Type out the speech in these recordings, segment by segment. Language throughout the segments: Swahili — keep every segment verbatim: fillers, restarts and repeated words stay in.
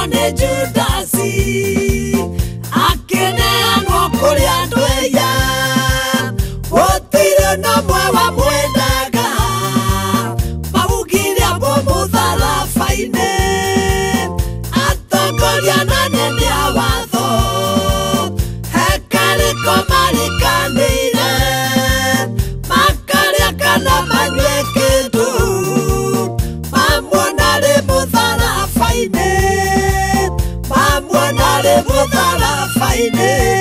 ni Judasi akineanwo kuri andu eya gutire na mwewa mwendaga mawugire abo mutharabaine atongoria na nene a watho hekariko marikanire makaria kana manywe kindu mamwona ri mutharabaine mamwona ri mutharabaine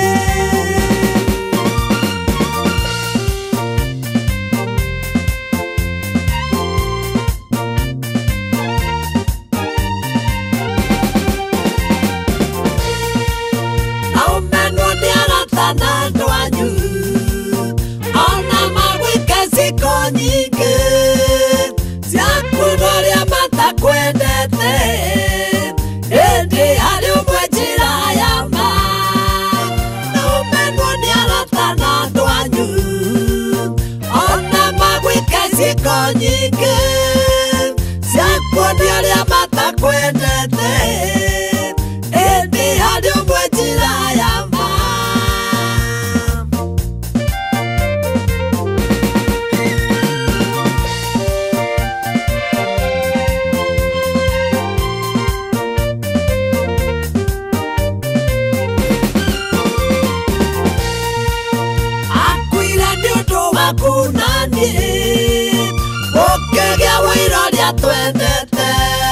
nyingi ziakunoria matakwendete indi hari umwe njira ya ma na umenwo ni arata na andu anyu ona magwike ciiko nyingi ziakuonia uria matakwendete indi hari umwe njira ya ma kunani ukigia wiroria twendete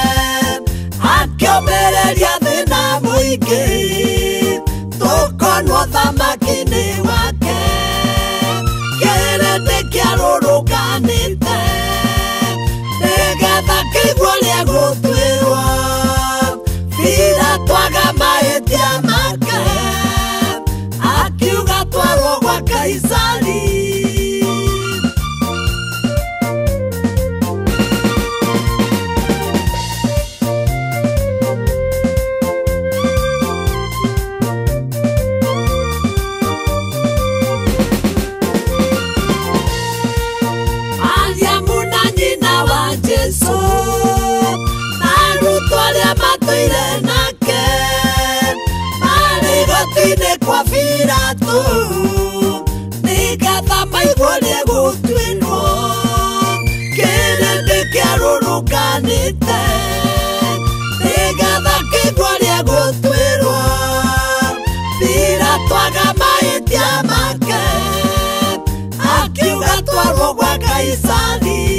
akiomereria thina muingi tukonwo thamaki-ini wake kirindi kiarurukanite nigetha kigwo ria gutwirwo bira twaga mahitia make akiuga twarwo gwa Kaisari Jesu marutwaria matuire nake marigotine kwa Piratu nigetha maigurie gutwirwo kirindi kiarurukanite nigetha kigurie gutwirwo Piratu aga mahitia make akiuga twarwo gwa Kaisari